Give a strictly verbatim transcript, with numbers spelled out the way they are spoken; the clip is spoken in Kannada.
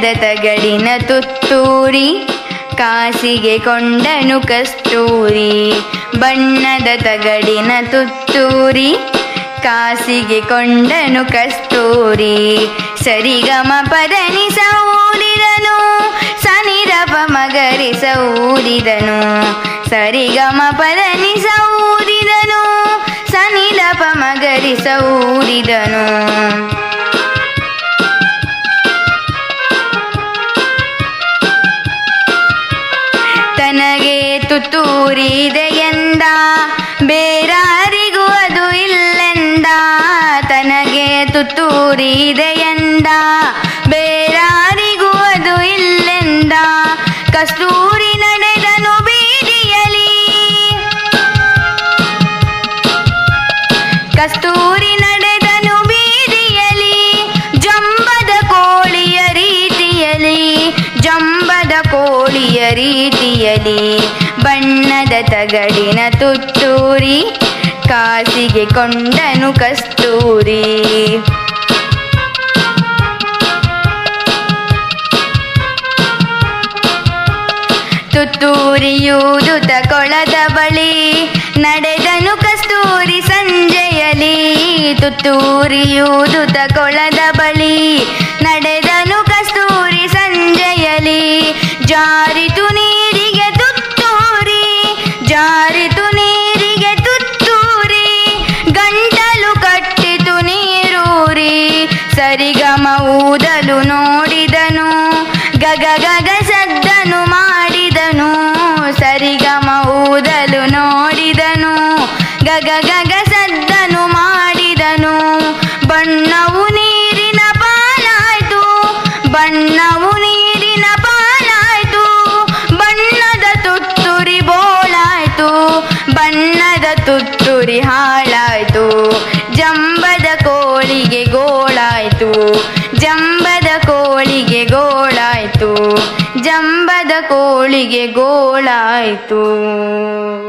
ಬಣ್ಣದ ತಗಡಿನ ತುತ್ತೂರಿ ಕಾಸಿಗೆ ಕೊಂಡನು ಕಸ್ತೂರಿ. ಬಣ್ಣದ ತಗಡಿನ ತುತ್ತೂರಿ ಕಾಸಿಗೆ ಕೊಂಡನು ಕಸ್ತೂರಿ. ಸರಿಗಮ ಪದನಿ ಸೌರಿದನು ಸನಿರಪ ಮಗರಿ ಸೌರಿದನು. ಸರಿಗಮ ಪದನಿ ಸೌರಿದನು ಸನಿಲಪ ಮಗರಿ ಸೌರಿದನು. ತನಗೆ ತುತ್ತೂರಿದೆಯೆಂದ ಬೇರಾರಿಗೂ ಅದು ಇಲ್ಲೆಂದ. ತನಗೆ ತುತ್ತೂರಿದೆಯೆಂದ ಬೇರಾರಿಗೂ ಅದು ಇಲ್ಲೆಂದ. ಕಸ್ತೂರಿ ನಡೆದನು ಬೀದಿಯಲಿ ಕಸ್ತೂರಿ ನಡೆದನು ಬೀದಿಯಲಿ. ಜಂಬದ ಕೋಳಿಯ ರೀತಿಯಲಿ ಜಂಬದ ಕೋಳಿಯ ರೀತಿಯಲಿ. ಬಣ್ಣದ ತಗಡಿನ ತುತ್ತೂರಿ ಕಾಸಿಗೆ ಕೊಂಡನು ಕಸ್ತೂರಿ. ತುತ್ತೂರಿಯೂದುತ ಕೊಳದ ಬಳಿ ನಡೆದನು ಕಸ್ತೂರಿ ಸಂಜೆಯಲಿ. ತುತ್ತೂರಿಯೂದುತ ಕೊಳದ ಬಳಿ ನಡೆದನು ಕಸ್ತೂರಿ ಸಂಜೆಯಲಿ. ಜಾರಿತು ನೀರಿಗೆ ತುತ್ತೂರಿ ಜಾರಿತು ನೀರಿಗೆ ತುತ್ತೂರಿ. ಗಂಟಲು ಕಟ್ಟಿತು ನೀರೂರಿ. ಸರಿಗಮ ಊದಲು ನೋಡಿದನು ಗಗ ಗಗ ಸದ್ದನು ಮಾಡಿದನು. ಸರಿಗಮ ಊದಲು ನೋಡಿದನು ಗಗ ಗಗ ಸದ್ದನು ಮಾಡಿದನು. ಬಣ್ಣವು ನೀರಿನ ಪಾಲಾಯ್ತು ಬಣ್ಣವು ನೀರಿನ ಪಾಲಾಯ್ತು. ಬಣ್ಣದ ತುತ್ತೂರಿ ಬೋಳಾಯ್ತು ಬಣ್ಣದ ತುತ್ತೂರಿ ಹಾಳಾಯ್ತು. ಜಂಬದ ಕೋಳಿಗೆ ಗೋಳಾಯ್ತು ಜಂಬದ ಕೋಳಿಗೆ ಗೋಳಾಯ್ತು ಜಂಬದ ಕೋಳಿಗೆ ಗೋಳಾಯ್ತು.